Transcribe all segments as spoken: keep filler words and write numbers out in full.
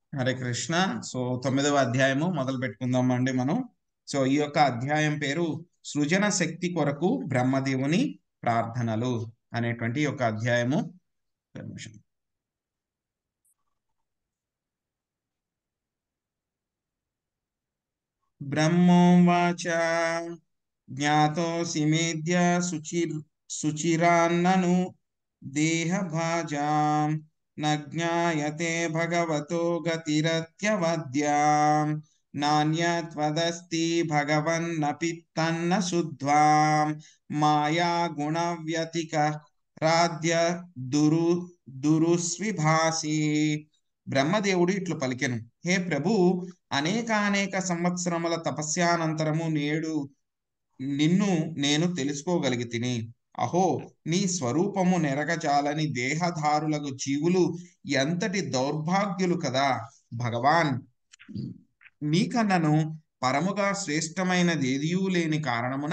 Hare Krishna. So తొమ్మిదవ అధ్యాయము మొదలు పెట్టుకుందాం అండి మనం. సో ఈ యొక్క అధ్యాయం పేరు సృజన శక్తి కొరకు బ్రహ్మదేవుని ప్రార్థనలు అనేటువంటి ఒక అధ్యాయము. బ్రహ్మోవాచ జ్ఞాతోసి మేద్య సుచిర్ సుచిరాన్నను దేహభాజాం న జ్ఞాయతే భగవతో గతిరత్యవద్యాం నాన్యత్వదస్తి భగవన్నపి తన్న శుద్ధ్వాం మాయా గుణ వ్యతిక రాధ్య దురు దురుస్విభాసి. బ్రహ్మదేవుడు ఇట్లు పలికెను, హే ప్రభు, అనేకానేక సంవత్సరముల తపస్యానంతరము నేడు నిన్ను నేను తెలుసుకోగలిగి తిని. అహో, నీ స్వరూపము నెరగజాలని దేహధారులకు జీవులు ఎంతటి దౌర్భాగ్యులు కదా. భగవాన్, నీకన్నను పరముగా శ్రేష్టమైనదేదియూ లేని కారణమున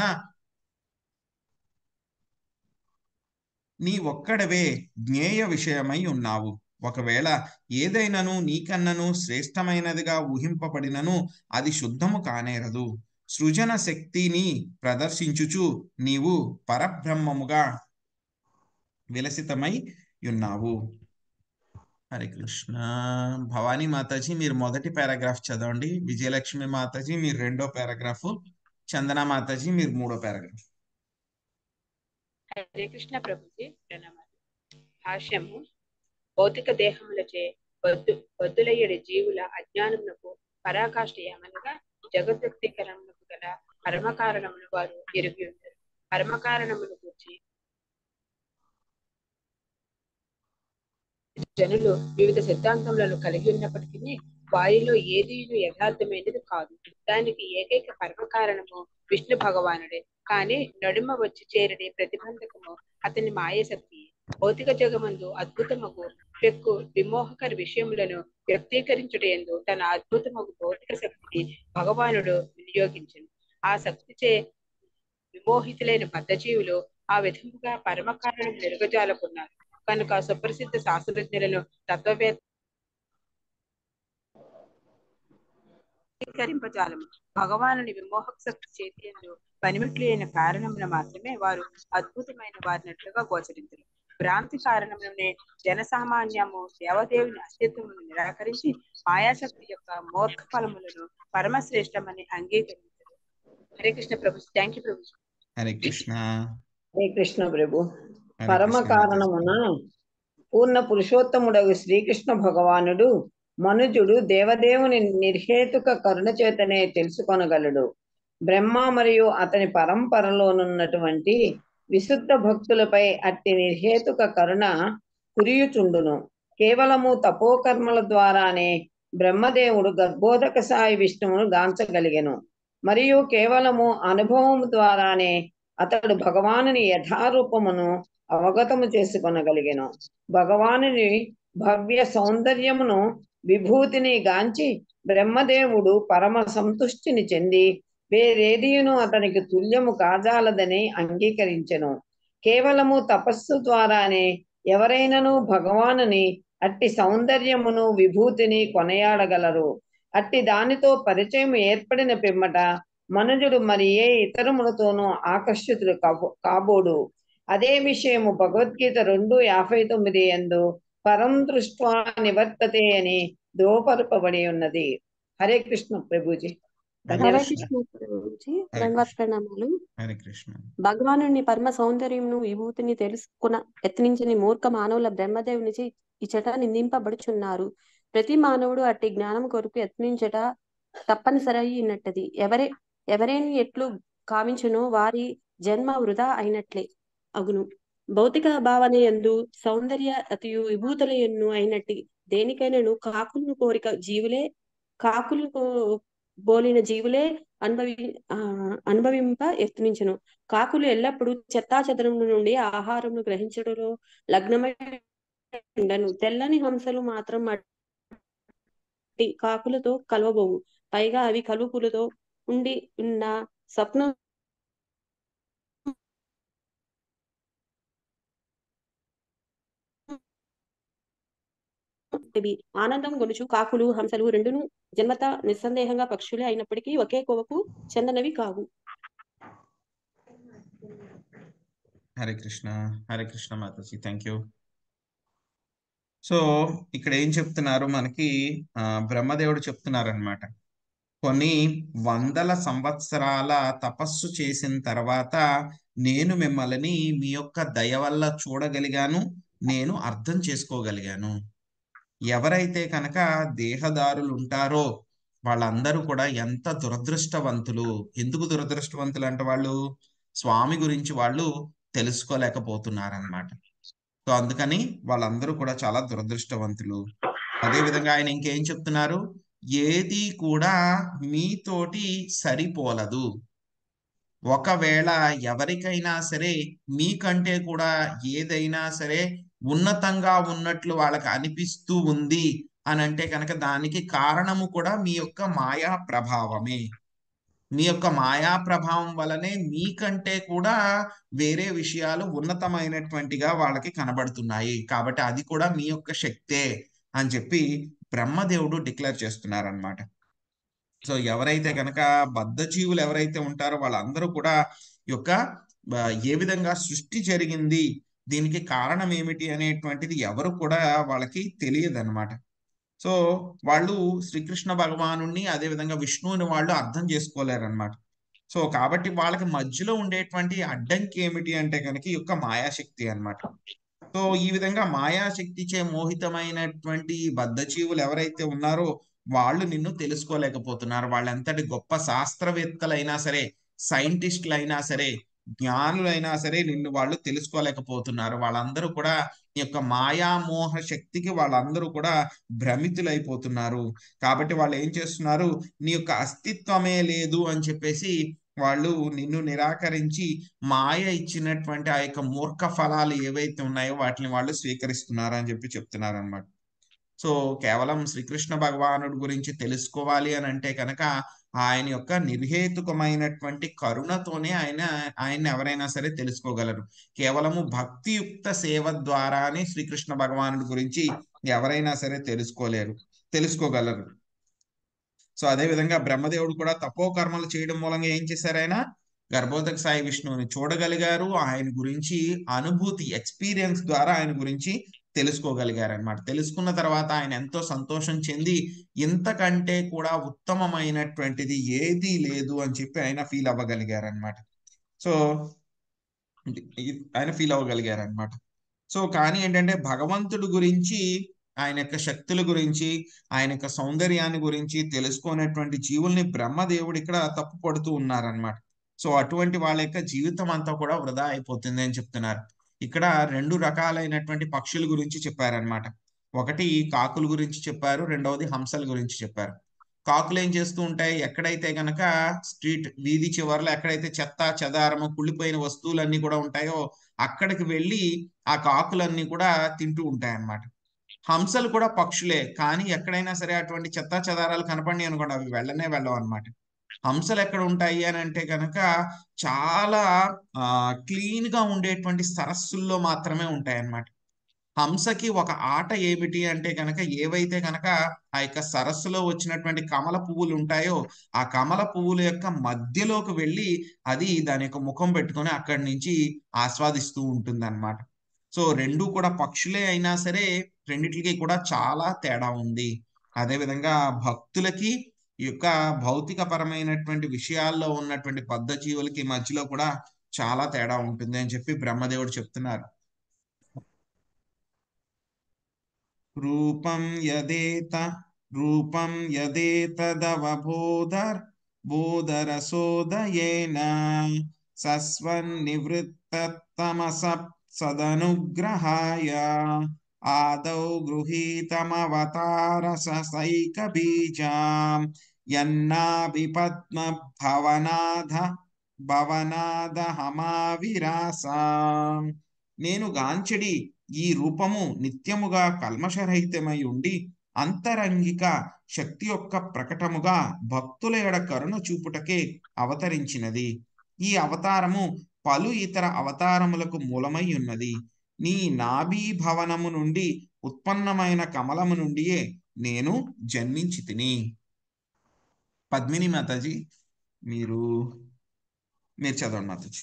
నీ ఒక్కడవే జ్ఞేయ విషయమై ఉన్నావు. ఒకవేళ ఏదైనను నీకన్నను శ్రేష్టమైనదిగా ఊహింపబడినను అది శుద్ధము కానేరదు. సృజన శక్తిని ప్రదర్శించుచు నీవు పరబ్రహ్మముగా విలసితమై ఉన్నావు. హరే కృష్ణ. భవానీ మాతాజీ మీరు మొదటి పారాగ్రాఫ్ చదవండి. విజయలక్ష్మి మాతాజీ మీరు రెండో పారాగ్రాఫ్. చందన మాతాజీ మీరు మూడో పారాగ్రాఫ్. హరే కృష్ణ ప్రభుజీ, ప్రణామాలు. భాష్యము. భౌతిక దేహములచే బద్దు బద్దులయ్యడి జీవుల అజ్ఞానమునకు పరాకాష్ఠ ఏమనగా జగద్వ్యక్తీకరణకు గల కర్మకారణమును వారు ఎరిగి ఉంటారు. కర్మకారణమును గురించి జనులు వివిధ సిద్ధాంతములను కలిగి ఉన్నప్పటికీ వారిలో ఏది యథార్థమైనది కాదు. దానికి ఏకైక కర్మకారణము విష్ణు భగవానుడే. కానీ నడుమ వచ్చి చేరని ప్రతిబంధకము అతని మాయశక్తి. భౌతిక జగమందు అద్భుతమగు పెక్కు విమోహకర విషయములను వ్యక్తీకరించుటయందు తన అద్భుతమగు భౌతిక శక్తిని భగవానుడు వినియోగించను. ఆ శక్తిచే విమోహితులైన బద్ధజీవులు ఆ విధముగా పరమకారణం నిరుగజాలకున్నారు. కనుక సుప్రసిద్ధ శాస్త్రజ్ఞులను తత్వవేత్త కరింపజాలము. భగవానుని విమోహక శక్తి చేతియందు పనిమిట్లు అయిన కారణమున మాత్రమే వారు అద్భుతమైన వారినట్లుగా గోచరించరు. భ్రాంతి కారణమునే జనసామాన్యము దేవదేవుని అస్తిత్వమును నిరాకరించి మాయాశక్తి యొక్క మూర్ఖ ఫలములను పరమశ్రేష్టమని అంగీకరించారు. హరే కృష్ణ ప్రభు. థ్యాంక్ యూ ప్రభు. హరే కృష్ణ. హరే కృష్ణ ప్రభు. పరమ కారణమున పూర్ణ పురుషోత్తముడగు శ్రీకృష్ణ భగవానుడు మనుజుడు దేవదేవుని నిర్హేతుక కరుణ చేతనే తెలుసుకొనగలడు. బ్రహ్మ మరియు అతని పరంపరలోనున్నటువంటి విశుద్ధ భక్తులపై అట్టి నిర్హేతుక కరుణ కురియుచుండును. కేవలము తపోకర్మల ద్వారానే బ్రహ్మదేవుడు గర్భోదక సాయి విష్ణువును గాంచగలిగెను. మరియు కేవలము అనుభవం ద్వారానే అతడు భగవానుని యథారూపమును అవగతము చేసుకొనగలిగెను. భగవానుని భవ్య సౌందర్యమును విభూతిని గాంచి బ్రహ్మదేవుడు పరమ సంతుష్టిని చెంది వేరేదియును అతనికి తుల్యము కాజాలదని అంగీకరించెను. కేవలము తపస్సు ద్వారానే ఎవరైనను భగవానుని అట్టి సౌందర్యమును విభూతిని కొనయాడగలరు. అట్టి దానితో పరిచయం ఏర్పడిన పిమ్మట మనుజుడు మరి ఏ ఇతరములతోనూ ఆకర్షితుడు కాబోడు. అదే విషయము భగవద్గీత రెండు యాభై తొమ్మిది యందు పరం దృష్ట్వా నివర్తతే అని ధ్రువపరపబడి ఉన్నది. హరే కృష్ణ ప్రభుజీ. హరే కృష్ణ ప్రభుజీ. ధన్యవాద ప్రణామాలు. హరే కృష్ణ. భగవానుని పరమ సౌందర్యమును విభూతిని తెలుసుకున్న యత్నించని మూర్ఖ మానవుల బ్రహ్మదేవునిచే ఇచట నిందింపబడుచున్నారు. ప్రతి మానవుడు అట్టి జ్ఞానం కొరకు యత్నించట తప్పనిసరి అయినట్టది. ఎవరే ఎవరేని ఎట్లు కావించునో వారి జన్మ వృధా అయినట్లే అగును. భౌతిక భావన యందు సౌందర్య అతియు విభూతుల ఎన్ను అయినట్టి దేనికైనాను కాకులను కోరిక జీవులే కాకులు బోలిన జీవులే అనుభవి ఆ అనుభవింప యత్నించును. కాకులు ఎల్లప్పుడూ చెత్తాచెదరము నుండి ఆహారమును గ్రహించడంలో లగ్నమై ఉండను. తెల్లని హంసలు మాత్రం కాకులతో కలవబోవు. పైగా అవి కలుపులతో ఉండి ఉన్న స్వప్నం వంటివి. ఆనందం గొలుచు కాకులు హంసలు రెండును జన్మత నిస్సందేహంగా పక్షులే అయినప్పటికీ ఒకే కోవకు చెందనవి కావు. హరే కృష్ణ హరే కృష్ణ మాతాజీ, థ్యాంక్ యూ. సో ఇక్కడ ఏం చెప్తున్నారు మనకి, ఆ బ్రహ్మదేవుడు చెప్తున్నారు అనమాట. కొన్ని వందల సంవత్సరాల తపస్సు చేసిన తర్వాత నేను మిమ్మల్ని మీ యొక్క దయ వల్ల చూడగలిగాను, నేను అర్థం చేసుకోగలిగాను. ఎవరైతే కనుక దేహదారులు ఉంటారో వాళ్ళందరూ కూడా ఎంత దురదృష్టవంతులు. ఎందుకు దురదృష్టవంతులు అంటే వాళ్ళు స్వామి గురించి వాళ్ళు తెలుసుకోలేకపోతున్నారన్నమాట. సో అందుకని వాళ్ళందరూ కూడా చాలా దురదృష్టవంతులు. అదే విధంగా ఆయన ఇంకేం చెప్తున్నారు, ఏది కూడా మీతోటి సరిపోలదు. ఒకవేళ ఎవరికైనా సరే మీకంటే కూడా ఏదైనా సరే ఉన్నతంగా ఉన్నట్లు వాళ్ళకి అనిపిస్తూ ఉంది అని అంటే కనుక దానికి కారణము కూడా మీ యొక్క మాయా ప్రభావమే. మీ యొక్క మాయా ప్రభావం వలనే మీకంటే కూడా వేరే విషయాలు ఉన్నతమైనటువంటిగా వాళ్ళకి కనబడుతున్నాయి. కాబట్టి అది కూడా మీ యొక్క శక్తే అని చెప్పి బ్రహ్మదేవుడు డిక్లేర్ చేస్తున్నారనమాట. సో ఎవరైతే కనుక బద్ధజీవులు ఎవరైతే ఉంటారో వాళ్ళందరూ కూడా ఈ యొక్క ఏ విధంగా సృష్టి జరిగింది, దీనికి కారణం ఏమిటి అనేటువంటిది ఎవరు కూడా వాళ్ళకి తెలియదు అనమాట. సో వాళ్ళు శ్రీకృష్ణ భగవానుణ్ణి అదే విధంగా విష్ణువుని వాళ్ళు అర్థం చేసుకోలేరన్నమాట. సో కాబట్టి వాళ్ళకి మధ్యలో ఉండేటువంటి అడ్డంకి ఏమిటి అంటే కనుక ఈ యొక్క మాయాశక్తి అన్నమాట. సో ఈ విధంగా మాయాశక్తిచే మోహితమైనటువంటి బద్ధజీవులు ఎవరైతే ఉన్నారో వాళ్ళు నిన్ను తెలుసుకోలేకపోతున్నారు. వాళ్ళెంతటి గొప్ప శాస్త్రవేత్తలైనా సరే, సైంటిస్టులైనా సరే, జ్ఞానులైనా సరే నిన్ను వాళ్ళు తెలుసుకోలేకపోతున్నారు. వాళ్ళందరూ కూడా ఈ యొక్క మాయామోహ శక్తికి వాళ్ళందరూ కూడా భ్రమితులైపోతున్నారు. కాబట్టి వాళ్ళు ఏం చేస్తున్నారు, నీ యొక్క అస్తిత్వమే లేదు అని చెప్పేసి వాళ్ళు నిన్ను నిరాకరించి మాయ ఇచ్చినటువంటి ఆ యొక్క మూర్ఖ ఫలాలు ఏవైతే ఉన్నాయో వాటిని వాళ్ళు స్వీకరిస్తున్నారు అని చెప్పి చెప్తున్నారు అన్నమాట. సో కేవలం శ్రీకృష్ణ భగవానుడి గురించి తెలుసుకోవాలి అని అంటే కనుక ఆయన యొక్క నిర్హేతుకమైనటువంటి కరుణతోనే ఆయన ఆయన్ని ఎవరైనా సరే తెలుసుకోగలరు. కేవలము భక్తియుక్త సేవ ద్వారానే శ్రీకృష్ణ భగవానుడి గురించి ఎవరైనా సరే తెలుసుకోలేరు తెలుసుకోగలరు సో అదే విధంగా బ్రహ్మదేవుడు కూడా తపోకర్మలు చేయడం మూలంగా ఏం చేశారు, ఆయన గర్భోదక సాయి విష్ణువుని చూడగలిగారు. ఆయన గురించి అనుభూతి ఎక్స్పీరియన్స్ ద్వారా ఆయన గురించి తెలుసుకోగలిగారు అనమాట. తెలుసుకున్న తర్వాత ఆయన ఎంతో సంతోషం చెంది ఇంతకంటే కూడా ఉత్తమమైనటువంటిది ఏదీ లేదు అని చెప్పి ఆయన ఫీల్ అవ్వగలిగారు అనమాట. సో ఆయన ఫీల్ అవ్వగలిగారు అనమాట. సో కానీ ఏంటంటే భగవంతుడి గురించి, ఆయన యొక్క శక్తుల గురించి, ఆయన యొక్క సౌందర్యాన్ని గురించి తెలుసుకునేటువంటి జీవుల్ని బ్రహ్మదేవుడు ఇక్కడ తప్పు పడుతూ ఉన్నారనమాట. సో అటువంటి వాళ్ళ యొక్క జీవితం అంతా కూడా వృధా అయిపోతుంది అని చెప్తున్నారు. ఇక్కడ రెండు రకాలైనటువంటి పక్షుల గురించి చెప్పారనమాట. ఒకటి కాకుల గురించి చెప్పారు, రెండవది హంసల గురించి చెప్పారు. కాకులు ఏం చేస్తూ ఉంటాయి, ఎక్కడైతే గనక స్ట్రీట్ వీధి చివరిలో ఎక్కడైతే చెత్త చెదారము కుళ్ళిపోయిన వస్తువులన్నీ కూడా ఉంటాయో అక్కడికి వెళ్ళి ఆ కాకులన్నీ కూడా తింటూ ఉంటాయి అన్నమాట. హంసలు కూడా పక్షులే, కానీ ఎక్కడైనా సరే అటువంటి చెత్త చెదారాలు కనపడి అనుకోండి అవి వెళ్ళనే వెళ్ళవు అనమాట. హంసలు ఎక్కడ ఉంటాయి అని అంటే కనుక చాలా ఆ క్లీన్ గా ఉండేటువంటి సరస్సుల్లో మాత్రమే ఉంటాయి అన్నమాట. హంసకి ఒక ఆట ఏమిటి అంటే కనుక ఏవైతే కనుక ఆ యొక్క సరస్సులో వచ్చినటువంటి కమల పువ్వులు ఉంటాయో ఆ కమల పువ్వుల యొక్క మధ్యలోకి వెళ్ళి అది దాని యొక్క ముఖం పెట్టుకొని అక్కడి నుంచి ఆస్వాదిస్తూ ఉంటుంది అన్నమాట. సో రెండు కూడా పక్షులే అయినా సరే రెండిటికి కూడా చాలా తేడా ఉంది. అదేవిధంగా భక్తులకి ఈ యొక్క భౌతిక పరమైనటువంటి విషయాల్లో ఉన్నటువంటి బద్ధజీవులకి మధ్యలో కూడా చాలా తేడా ఉంటుంది అని చెప్పి బ్రహ్మదేవుడు చెప్తున్నారు. రూపం యదేత రూపం యదేతదవబోధర్ బోధరసోదయేన సస్వన్నివృత్తమస సదనుగ్రహాయ ఆదౌ గృహీతమవతారసైక బీజాం యన్నాభిపద్మ భవనాథ భవనాథ హమావిరాసాం. నేను గాంచడి ఈ రూపము నిత్యముగా కల్మషరహితమై ఉండి అంతరంగిక శక్తి యొక్క ప్రకటముగా భక్తుల ఎడ కరుణ చూపుటకే అవతరించినది. ఈ అవతారము పలు ఇతర అవతారములకు మూలమై ఉన్నది. నీ నాభీభవనము నుండి ఉత్పన్నమైన కమలము నుండియే నేను జన్మించి తిని. పద్మిని మాతాజీ మీరు మీరు చదవండి మాతాజీ.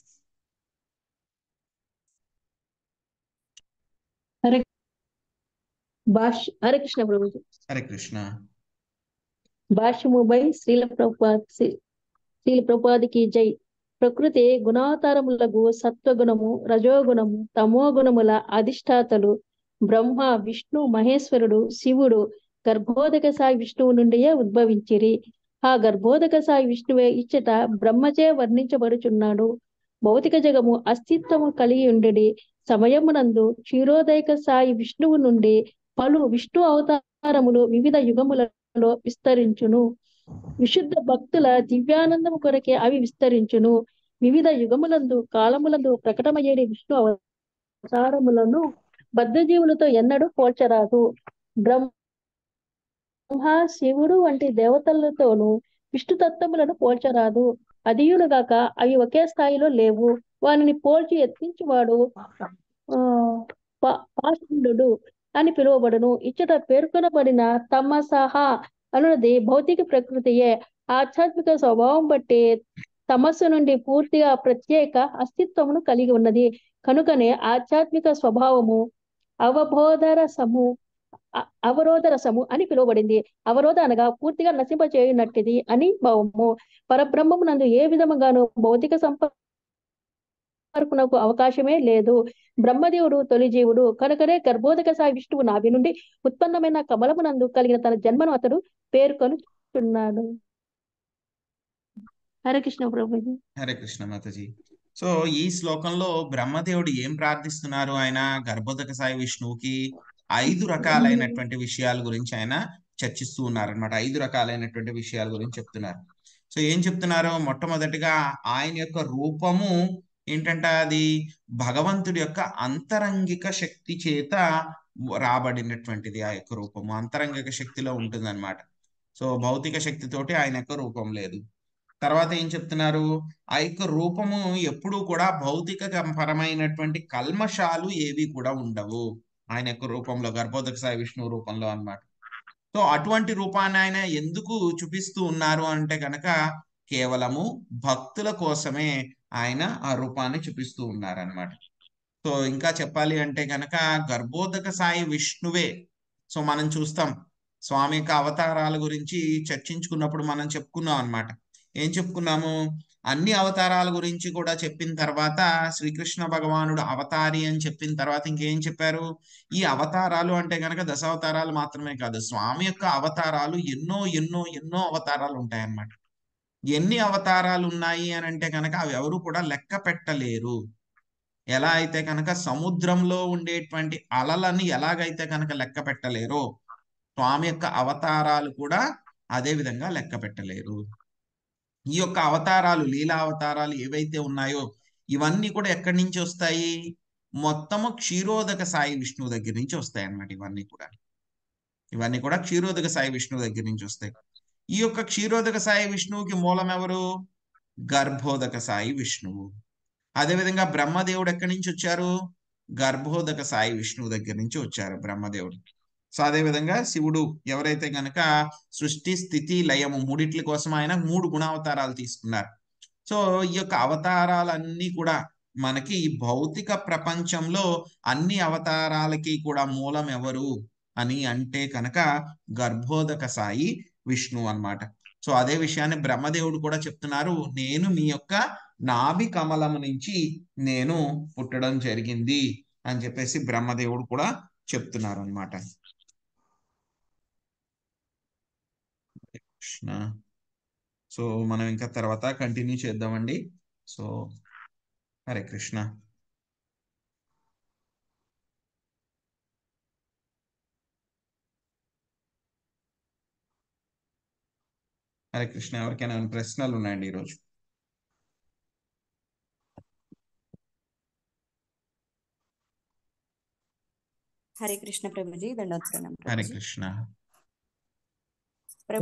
హరే భాష్ హరే కృష్ణ ప్రభుజీ. హరే కృష్ణ. భాష్యముపై శ్రీల ప్రభుపాద శ్రీల ప్రభుపాదికి జై. ప్రకృతి గుణావతారములకు సత్వగుణము, రజోగుణము, తమోగుణముల అధిష్టాతలు బ్రహ్మ, విష్ణు, మహేశ్వరుడు, శివుడు గర్భోదక సాయి విష్ణువు నుండియే ఉద్భవించిరి. ఆ గర్భోదక సాయి విష్ణువే ఇచ్చట బ్రహ్మచే వర్ణించబడుచున్నాడు. భౌతిక జగము అస్తిత్వము కలిగి ఉండేది సమయమునందు క్షీరోదయక సాయి విష్ణువు నుండి పలు విష్ణు అవతారములు వివిధ యుగములలో విస్తరించును. విశుద్ధ భక్తుల దివ్యానందము కొరకే అవి విస్తరించును. వివిధ యుగములందు కాలములందు ప్రకటమయ్యేది విష్ణు అవతారములను బద్ధజీవులతో ఎన్నడూ పోల్చరాదు. బ్రహ్మ, శివుడు వంటి దేవతలతోనూ విష్ణు తత్వములను పోల్చరాదు. అదియునుగాక అవి ఒకే స్థాయిలో లేవు. వానిని పోల్చి యత్నించువాడు ఆ పాషండు అని పిలువబడును. ఇచ్చట పేర్కొనబడిన తమసహ అనున్నది భౌతిక ప్రకృతియే. ఆధ్యాత్మిక స్వభావం బట్టి తమస్సు నుండి పూర్తిగా ప్రత్యేక అస్తిత్వమును కలిగి ఉన్నది. కనుకనే ఆధ్యాత్మిక స్వభావము అవబోధరసము అవరోధరసము అని పిలువబడింది. అవరోధ అనగా పూర్తిగా నశింపచేయునట్టిది అని భావము. పరబ్రహ్మమునందు ఏ విధముగాను భౌతిక సంపర్కునకు అవకాశమే లేదు. బ్రహ్మదేవుడు తొలి జీవుడు కనుకనే గర్భోదక సాయి విష్ణువు నాభి నుండి ఉత్పన్నమైన కమలమునందు కలిగిన తన జన్మను అతడు పేర్కొనుచున్నాడు. హరే కృష్ణ ప్రభుజీ. హరే కృష్ణ మాతాజీ. సో ఈ శ్లోకంలో బ్రహ్మదేవుడు ఏం ప్రార్థిస్తున్నారు? ఆయన గర్భోదక సాయి విష్ణువుకి ఐదు రకాలైనటువంటి విషయాల గురించి ఆయన చర్చిస్తూ ఉన్నారనమాట. ఐదు రకాలైనటువంటి విషయాల గురించి చెప్తున్నారు. సో ఏం చెప్తున్నారు? మొట్టమొదటిగా ఆయన యొక్క రూపము ఏంటంటే అది భగవంతుడి యొక్క అంతరంగిక శక్తి చేత రాబడినటువంటిది. ఆ యొక్క రూపము అంతరంగిక శక్తిలో ఉంటుంది అనమాట. సో భౌతిక శక్తితోటి ఆయన యొక్క రూపం లేదు. తర్వాత ఏం చెప్తున్నారు? ఆ యొక్క రూపము ఎప్పుడూ కూడా భౌతిక పరమైనటువంటి కల్మషాలు ఏవి కూడా ఉండవు ఆయన యొక్క రూపంలో, గర్భోదక సాయి విష్ణువు రూపంలో అన్నమాట. సో అటువంటి రూపాన్ని ఆయన ఎందుకు చూపిస్తూ ఉన్నారు అంటే కనుక కేవలము భక్తుల కోసమే ఆయన ఆ రూపాన్ని చూపిస్తూ ఉన్నారనమాట. సో ఇంకా చెప్పాలి అంటే కనుక గర్భోదక సాయి విష్ణువే. సో మనం చూస్తాం స్వామి యొక్క అవతారాల గురించి చర్చించుకున్నప్పుడు మనం చెప్పుకున్నాం అనమాట. ఏం చెప్పుకున్నాము? అన్ని అవతారాల గురించి కూడా చెప్పిన తర్వాత శ్రీకృష్ణ భగవానుడు అవతారి అని చెప్పిన తర్వాత ఇంకేం చెప్పారు? ఈ అవతారాలు అంటే కనుక దశావతారాలు మాత్రమే కాదు, స్వామి యొక్క అవతారాలు ఎన్నో ఎన్నో ఎన్నో అవతారాలు ఉంటాయన్నమాట. ఎన్ని అవతారాలు ఉన్నాయి అని అంటే కనుక అవి ఎవరు కూడా లెక్క పెట్టలేరు. ఎలా అయితే కనుక సముద్రంలో ఉండేటువంటి అలలని ఎలాగైతే కనుక లెక్క పెట్టలేరో స్వామి యొక్క అవతారాలు కూడా అదే విధంగా లెక్క పెట్టలేరు. ఈ యొక్క అవతారాలు, లీలా అవతారాలు ఏవైతే ఉన్నాయో ఇవన్నీ కూడా ఎక్కడి నుంచి వస్తాయి? మొత్తము క్షీరోదక సాయి విష్ణువు దగ్గర నుంచి వస్తాయి అన్నమాట. ఇవన్నీ కూడా ఇవన్నీ కూడా క్షీరోదక సాయి విష్ణువు దగ్గర నుంచి వస్తాయి. ఈ యొక్క క్షీరోదక సాయి విష్ణువుకి మూలం ఎవరు? గర్భోదక సాయి విష్ణువు. అదేవిధంగా బ్రహ్మదేవుడు ఎక్కడి నుంచి వచ్చారు? గర్భోదక సాయి విష్ణువు దగ్గర నుంచి వచ్చారు బ్రహ్మదేవుడు. సో అదేవిధంగా శివుడు ఎవరైతే గనక సృష్టి స్థితి లయము మూడిట్ల కోసం ఆయన మూడు గుణావతారాలు తీసుకున్నారు. సో ఈ యొక్క అవతారాలన్నీ కూడా మనకి ఈ భౌతిక ప్రపంచంలో అన్ని అవతారాలకి కూడా మూలం ఎవరు అని అంటే కనుక గర్భోదక సాయి విష్ణువు అన్నమాట. సో అదే విషయాన్ని బ్రహ్మదేవుడు కూడా చెప్తున్నారు, నేను మీ యొక్క నాభి కమలము నుంచి నేను పుట్టడం జరిగింది అని చెప్పేసి బ్రహ్మదేవుడు కూడా చెప్తున్నారు అన్నమాట. కృష్ణ. సో మనం ఇంకా తర్వాత కంటిన్యూ చేద్దామండి. సో హరే కృష్ణ. హరే కృష్ణ. ఎవరికైనా ప్రశ్నలు ఉన్నాయండి ఈరోజు? హరే కృష్ణ ప్రభుజీ. దండోత్సవం హరే కృష్ణ.